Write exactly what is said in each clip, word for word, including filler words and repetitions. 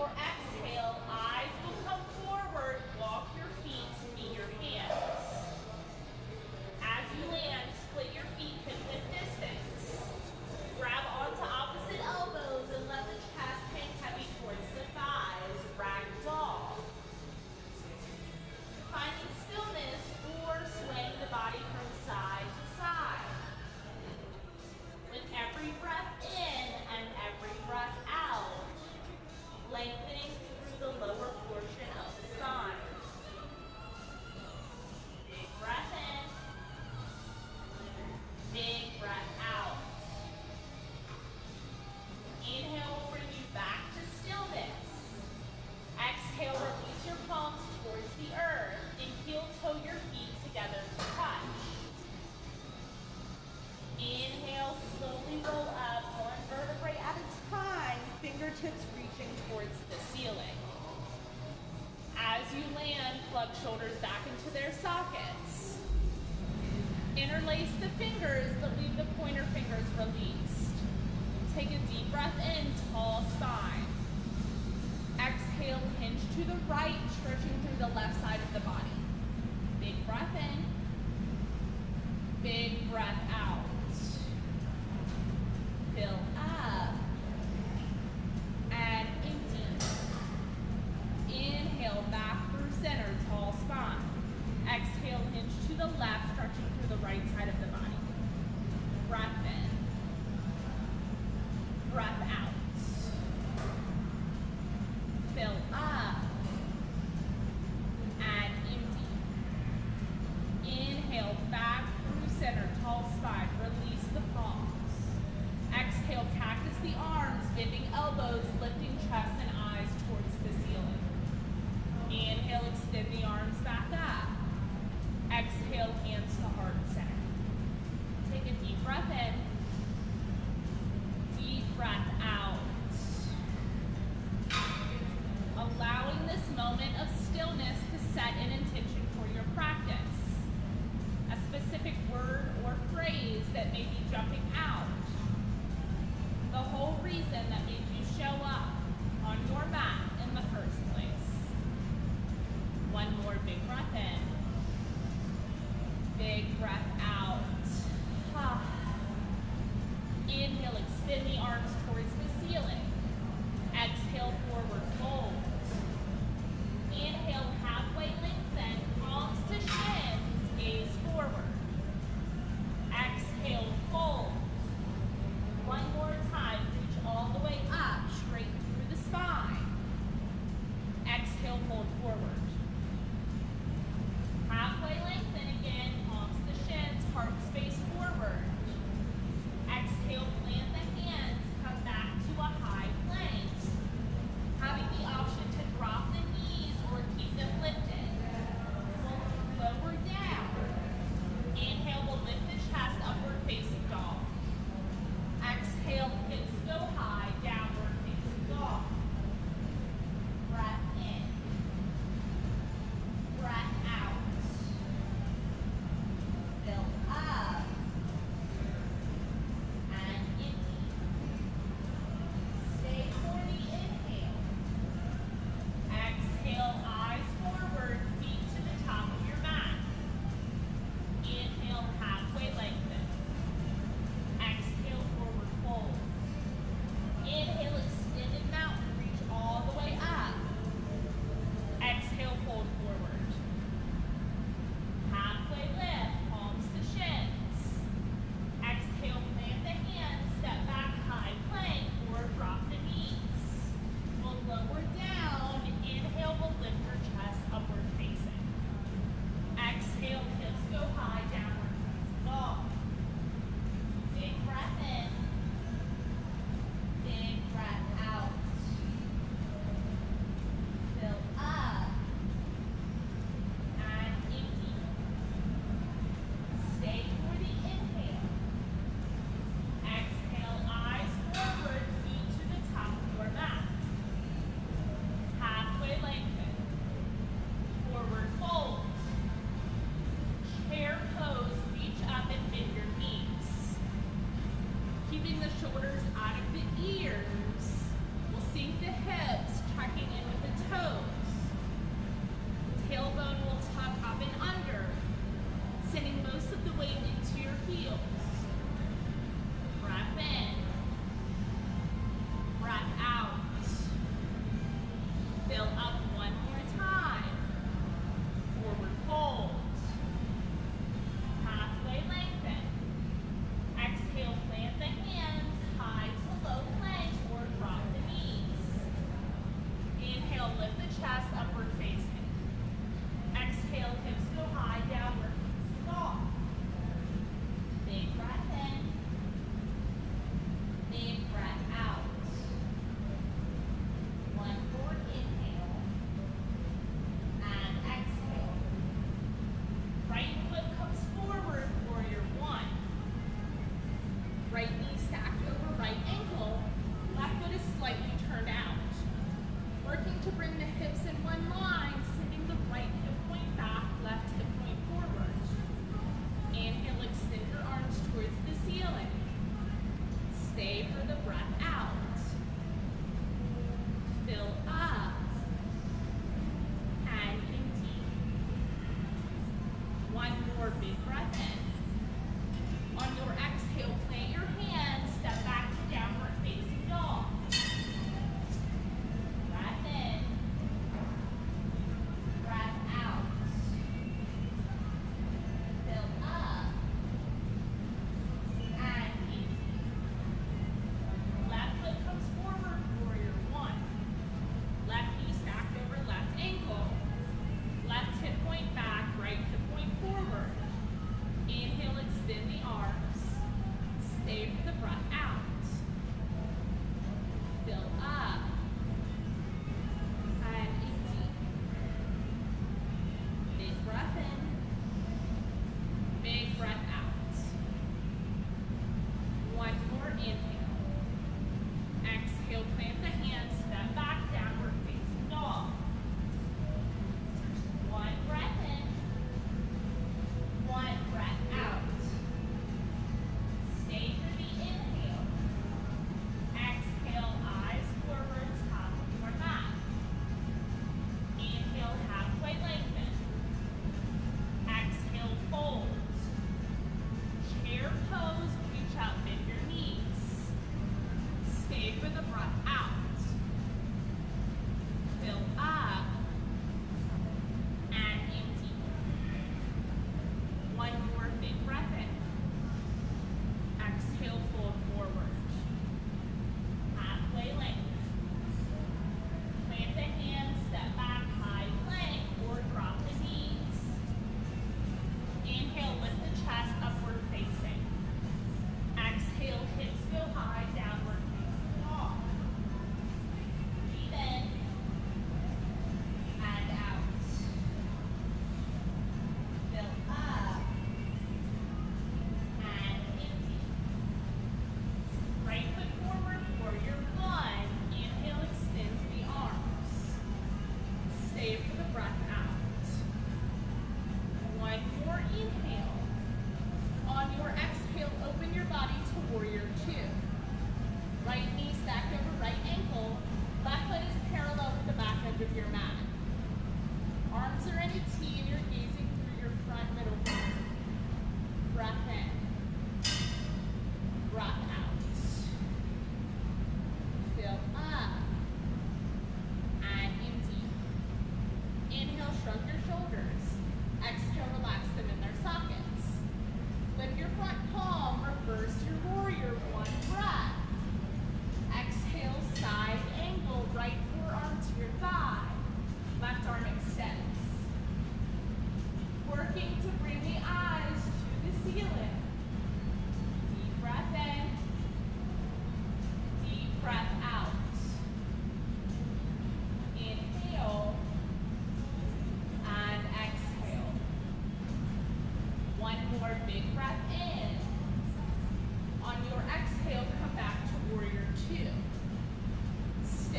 your exhale, eyes will come forward, walk your feet to meet your hands. As you land, split your feet hip-width distance. Grab onto opposite elbows and let the chest hang heavy towards the thighs, ragdoll. Finding stillness or swaying the body from side to side. With every breath in and every breath out, lengthening through the lower portion of the spine. Big breath in. Big breath out. Inhale will bring you back to stillness. Exhale, release your palms towards the earth and heel-toe your feet together to touch. Inhale, slowly roll up one vertebrae at a time, fingertips reaching towards the ceiling. As you land, plug shoulders back into their sockets. Interlace the fingers, but leave the pointer fingers released. Take a deep breath in, tall spine. Exhale, hinge to the right, stretching through the left side of the body. Big breath in. Big breath out. Fill up. And empty. Inhale, back through center, tall spine. Exhale, hinge to the left, stretching through the right side of the body. Breath in. Breath out. Fill up. And empty. Inhale, back through center, tall spine. Release the palms. Exhale, cactus the arms, bending elbows, lifting chest and eyes towards the ceiling. Inhale, extend the arms back up. Exhale, hands to heart center. Take a deep breath in. Deep breath out. Allowing this moment of stillness to set an intention for your practice. A specific word or phrase that may be jumping out. The whole reason that made you show up on your mat in the first place.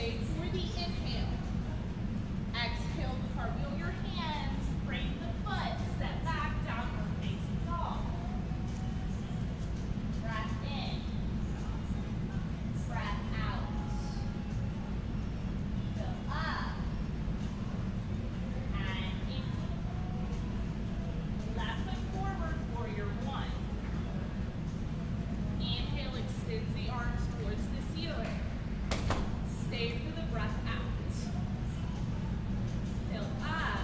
Stay for the inhale. Exhale, cartwheel your hands, bring the foot, step back, downward facing dog. Breath in. Breath out. Fill up. And into. Left foot forward, warrior one. Inhale, extends the arms towards the ceiling. Stay for the breath out. Fill up.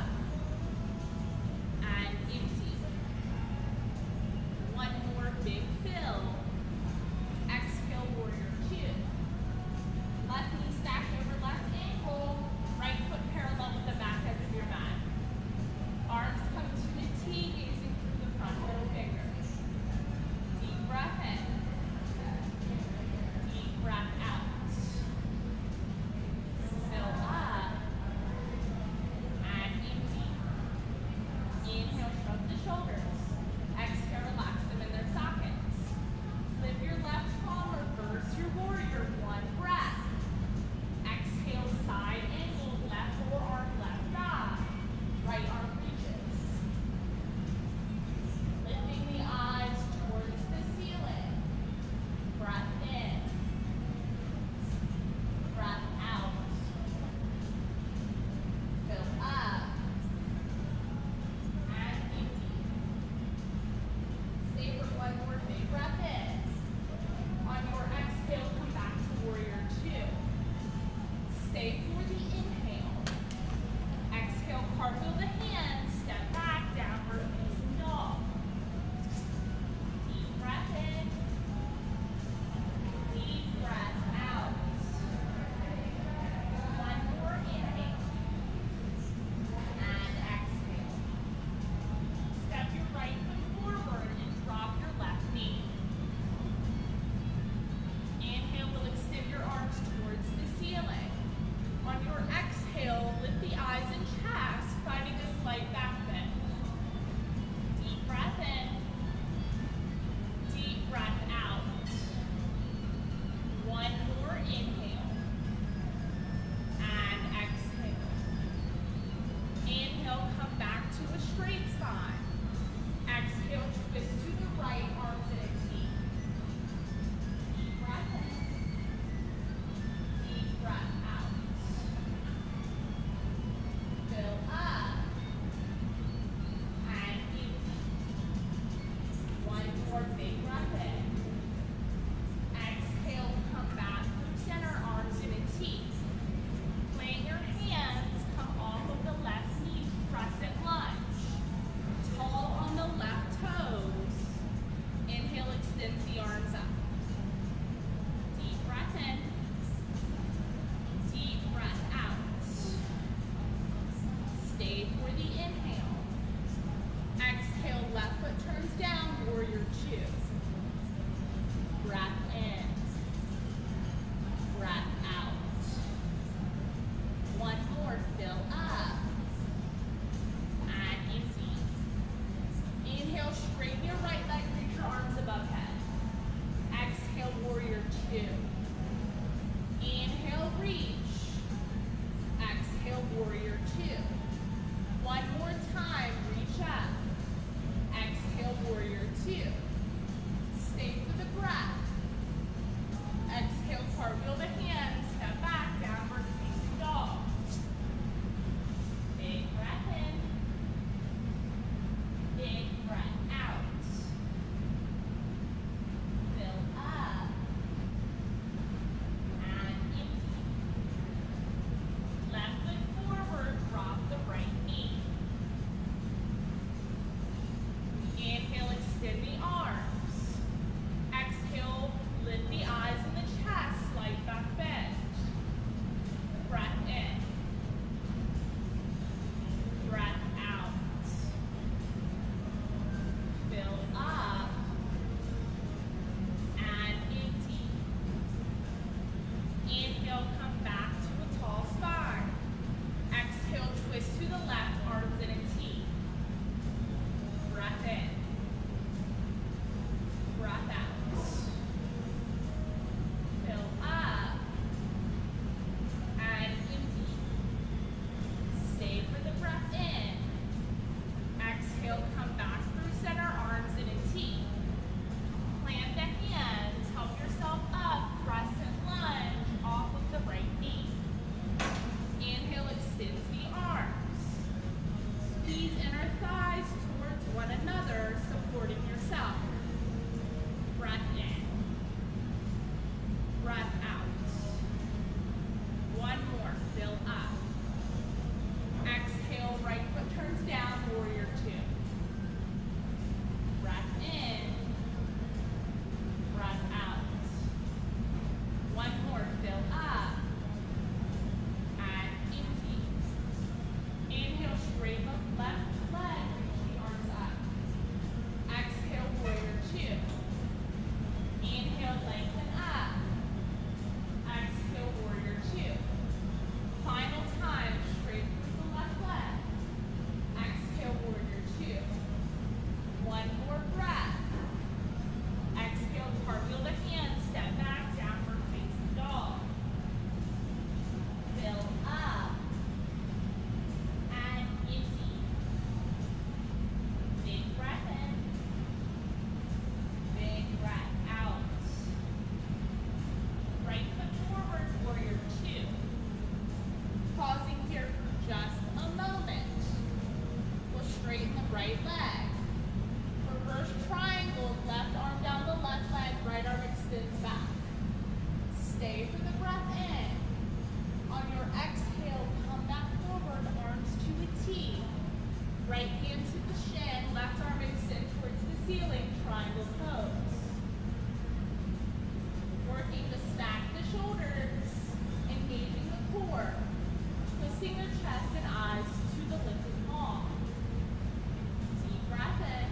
chest and eyes to the lifted palm. Deep breath in.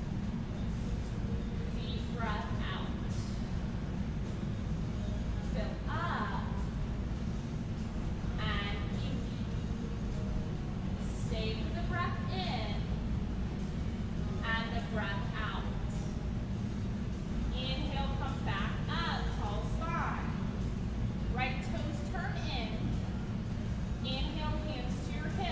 Deep breath out. Fill up. And empty. Stay with the breath in and the breath out. Inhale, come back up, tall spine. Right toes turn in. Inhale, hands to your hips.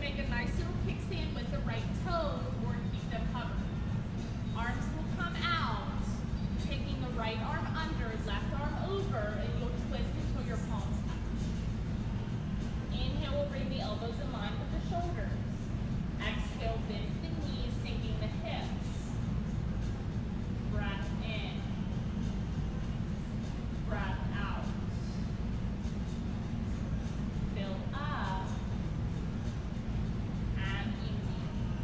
make a nice little kickstand with the right toes or keep them covered. Arms will come out, taking the right arm under, left arm over, and you'll twist until your palms touch. Inhale, we'll bring the elbows in line with the shoulders. Exhale, bend the knees, sinking the hips. Breath in. Breath out. Fill up. And easy.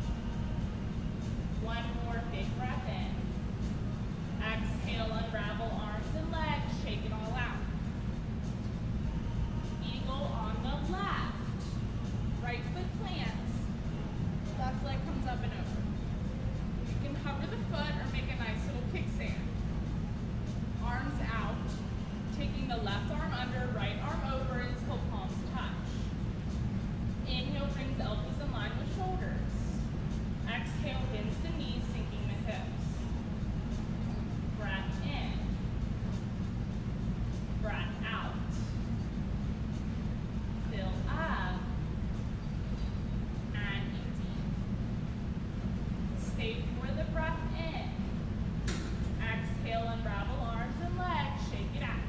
One more big breath in. Exhale, unravel arms and legs, shake it all out. Eagle on the left. Right foot plants. Left leg comes up and over. You can cover the foot or make a nice little kickstand. Arms out, taking the left arm under, right arm over until palms touch. Inhale, brings elbows in line with shoulders. Exhale, bends the knees, sinking the hips. Breath in. Breath out. Fill up. And easy. Stay for the breath in. Exhale, unravel arms and legs, shake it out.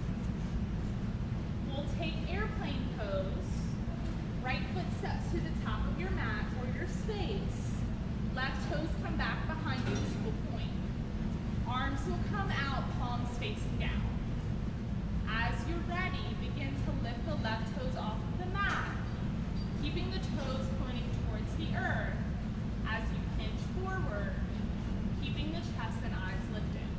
We'll take airplane pose. Right foot steps to the top of your mat or your space. Left toes come back behind you to a point. Arms will come out, palms facing down. As you're ready, begin to lift the left toes off of the mat, keeping the toes pointing towards the earth as you pinch forward, keeping the chest and eyes lifted.